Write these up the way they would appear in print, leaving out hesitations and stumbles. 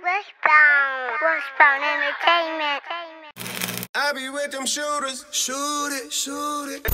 Wishbone Entertainment. I be with them shooters, shoot it, shoot it.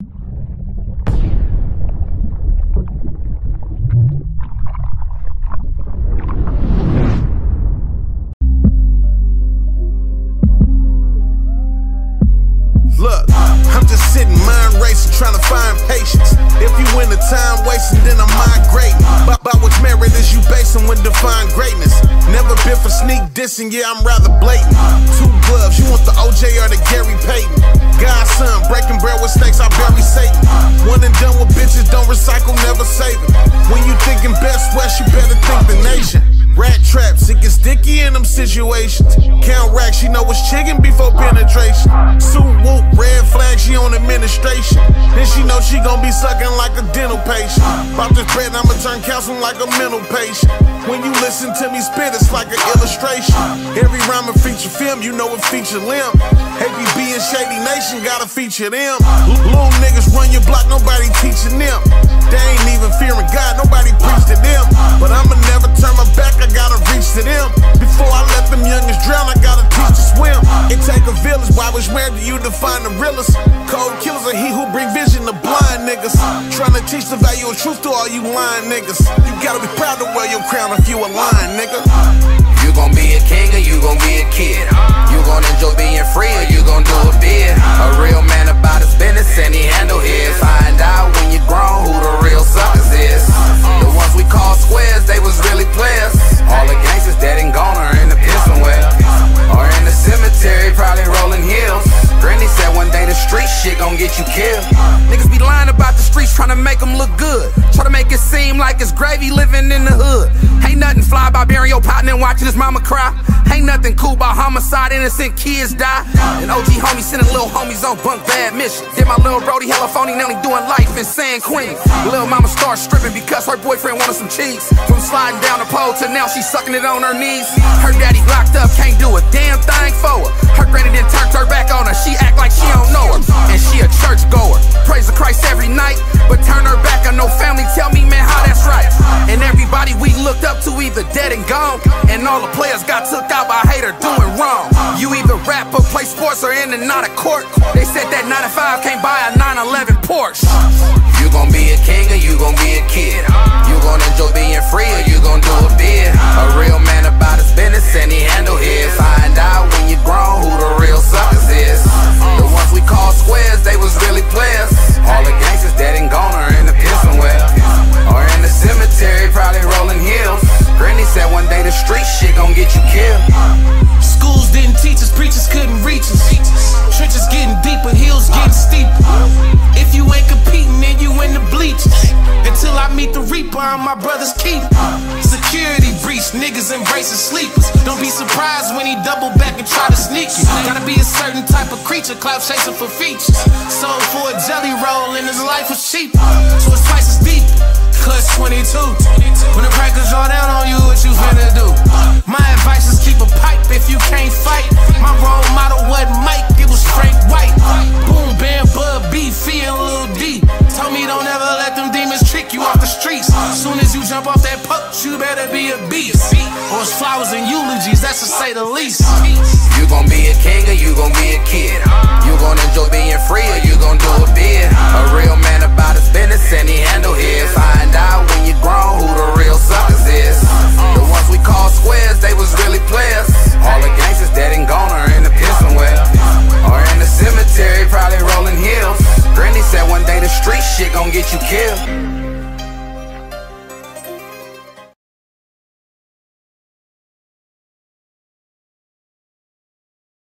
Look, I'm just sitting mind racing, trying to find patience. If you win the time wasting, then I'm migrating. By which merit is you basing when define greatness? Never been for sneak dissing, yeah, I'm rather blatant. Two gloves, you want the OJ or the Gary Payton? God's son, breaking bread with snakes, I bury Satan. One and done with bitches, don't recycle, never save it. When you thinking Best West, you better think the nation. Rat traps, it gets sticky in them situations. Count racks, she know it's chicken before penetration. Suit whoop, red flag, she on administration. Then she know she gon' be sucking like a dental patient. About this bread, I'ma turn counseling like a mental patient. When you listen to me spit, it's like an illustration. Every rhyme a feature film, you know it feature limb. ABB and Shady Nation gotta feature them. Little niggas run your block, nobody teaching them. They ain't even fearing God, nobody preach to them. But I'ma never turn my back, I gotta reach to them. Before I let them youngins drown, I gotta teach to swim. It take a village, why was where do you define the realest? Cold killers are he who bring vision to blind niggas. Trying to teach the value of truth to all you lying niggas. You gotta be proud to wear your crown if you a lying nigga. You gon' be a king or you gon' be a kid. You gon' enjoy being free or you gon' do a bid. A real man about his business and he handle his. Find out when you grown who the real suckers is. The ones we call squares, they was really players. All the gangsters dead and gone or in the pit somewhere, or in the cemetery, probably rolling hills. Granny said one day the street shit gon' get you killed. Niggas be lying about the streets trying to make them look good. Try to make it seem like it's gravy living in the hood. Ain't nothing fly by burying your partner and watching his mama cry. Ain't nothing cool by homicide, innocent kids die. And OG homies sending little homies on bunk bad mission. Did my little Brody hella phony, now he doing life in San Quentin. Little mama start stripping because her boyfriend wanted some cheese. From sliding down the pole to now she sucking it on her knees. Her daddy locked up, can't do a damn thing for her. Her granny then turned her back on her, she act like she don't know her. And she a church goer, praise the Christ every night, but turn her back on no family, tell me man how that's right. And everybody we looked up to either dead and gone, and all the players got took out by hater doing wrong. You either rap or play sports or in and out of court. They said that 9 to 5 can't buy a 911 Porsche. You gon' be a king or you gon' be a kid. You gon' enjoy being free or you gon' do a bid. A real man about his business and he handle his. Find out when you grown who the real suckers is. The ones we call squares, they was really players. All the gangsters dead and gone or in the pit somewhere, or in the cemetery, probably rolling hills. Granny said one day the street shit gon' get you killed. Schools didn't teach us, preachers couldn't reach us. Trenches getting deeper, hills getting steeper. If you ain't competing, then you in the bleachers. Until I meet the reaper, I'm my brother's keeper. Security breach, niggas embracing sleepers. Don't be surprised when he double back and try to sneak you. Gotta be a certain type of creature, clout chasing for features. Sold for a jelly roll and his life was cheap. So it's twice as deep. Clutch 22. When the crackers draw down on you, what you finna do? My advice is keep a pipe if you can't fight. My role model wasn't Mike, it was Frank White. Boom, bam, bud, beefy and Lil D. Told me don't ever let them demons trick you off the streets. Soon as you jump off that post, you better be a beast. Or it's flowers and eulogies, that's to say the least. You gon' be a king or you gon' be a kid. You gon' enjoy being free or you gon' do a bid. A real man about his business and he handle his. Find out when you grown who the real suckers is. The ones we call squares, they was really players. All the gangsters dead and gone or in the pit somewhere, or in the cemetery, probably rolling hills. Granny said one day the street shit gon' get you killed.